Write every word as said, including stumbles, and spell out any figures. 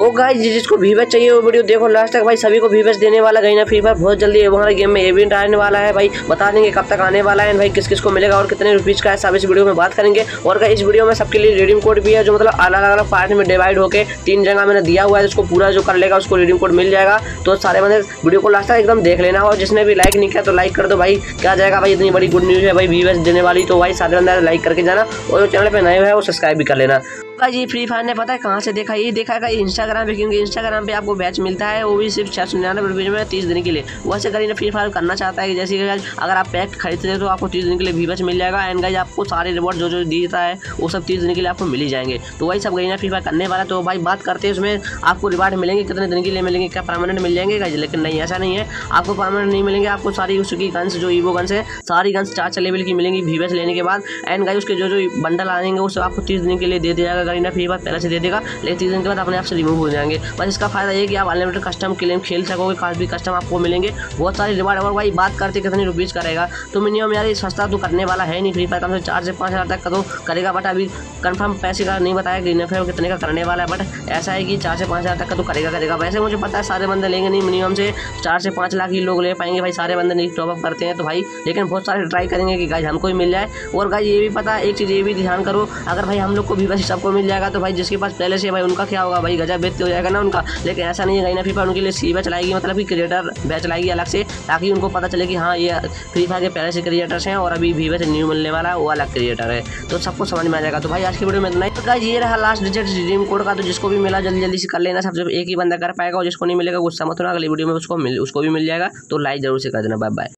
ओ guys जिसको वीवेस चाहिए वो वीडियो देखो लास्ट तक भाई, सभी को वीवेस देने वाला गई ना फ्री फायर बहुत जल्दी हमारे गेम में इवेंट आने वाला है भाई, बता देंगे कब तक आने वाला है भाई, किस किस को मिलेगा और कितने रुपीज का है, सब इस वीडियो में बात करेंगे। और इस वीडियो में सबके लिए रिडीम कोड भी है जो मतलब अलग अलग पार्ट में डिवाइड होकर तीन जगह मैंने दिया हुआ है, जिसको पूरा जो कर लेगा उसको रिडीम कोड मिल जाएगा। तो सारे बंदे वीडियो को लास्ट तक एकदम देख लेना, और जिसने भी लाइक नहीं किया तो लाइक कर दो भाई, क्या जाएगा भाई, इतनी बड़ी गुड न्यूज़ है भाई वीवेस देने वाली, तो भाई सारे बंदे लाइक करके जाना, और जो चैनल पे नए है वो सब्सक्राइब भी कर लेना। जी फ्री फायर ने पता है कहाँ से देखा, ये देखा है इंस्टाग्राम पे, क्योंकि इंस्टाग्राम पे आपको बैच मिलता है वो भी सिर्फ छः सौ निन्यानवे रुपये में तीस दिन के लिए। वैसे कहीं फ्री फायर करना चाहता है कि जैसे कि अगर आप पैक खरीदते हैं तो आपको तीस दिन के लिए भी बैच मिल जाएगा, एंड गाइस आपको सारे रिवॉर्ड जो जो देता है वो सब तीस दिन के लिए आपको मिल ही जाएंगे। तो वही सब गई ना फ्री फायर करने वाला, तो भाई बात करते हैं उसमें आपको रिवार्ड मिलेंगे कितने दिन के लिए मिलेंगे, क्या परमानेंट मिल जाएंगे गाइस, लेकिन नहीं ऐसा नहीं है, आपको परमानेंट नहीं मिलेंगे, आपको सारी उसकी गन्स जो ईवो गन्स है सारी गन्स चार चार लेवल की मिलेंगी भी बैच लेने के बाद, एंड गाइस उसके जो जो बंडल आएंगे वो सब आपको तीस दिन के लिए दे दिया जाएगा गाइस फ्री फायर पहले दे देगा, लेकिन तीस दिन के बाद अपने आप से रिमूव हो जाएंगे। बस इसका फायदा ये कि आप अनलिमिटेड कस्टम क्लेम खेल सकोगे, काफी भी कस्टम आपको मिलेंगे, बहुत सारे रिवार्ड। और भाई बात करते कितने रुपीज़ करेगा, तो मिनिमम यार सस्ता तो करने वाला है नहीं फ्री फायर, कम से चार से पाँच हज़ार तक का तो करेगा, बट अभी कंफर्म पैसे का नहीं बताया कि इनफे कितने का करने वाला है, बट ऐसा है कि चार से पाँच हज़ार तक का तो करेगा करेगा वैसे मुझे पता है सारे बंदे लेंगे नहीं, मिनिमम से चार से पाँच लाख ही लोग ले पाएंगे भाई, सारे बंदे नहीं टॉप अप करते हैं तो भाई, लेकिन बहुत सारे ट्राई करेंगे कि गाइस हमको ही मिल जाए। और गाइस ये भी पता है एक चीज़ ये भी ध्यान करो, अगर भाई हम लोग को भी बस सबको मिल जाएगा तो भाई जिसके पास पहले से भाई उनका क्या होगा भाई, गजब बेचते हो जाएगा ना उनका, लेकिन ऐसा नहीं है गई ना फ्री फायर उनके लिए सी बैच लाएगी, मतलब कि क्रिएटर बैच लाएगी अलग से, ताकि उनको पता चले कि हाँ ये फ्री फायर के पहले से क्रिएटर्स हैं और अभी भी बैच न्यू मिलने वाला है वो अलग क्रिएटर है, तो सबको समझ में आ जाएगा। तो भाई आज की वीडियो में इतना ही, तो ये रहा लास्ट डिजिट रिडीम कोड का, तो जिसको भी मिला जल्दी जल्दी से कर लेना, सबसे एक ही बंदा कर पाएगा, और जिसको नहीं मिलेगा गुस्सा मत होना, अगली वीडियो में उसको मिल उसको भी मिल जाएगा, तो लाइक जरूर से कर देना। Bye bye.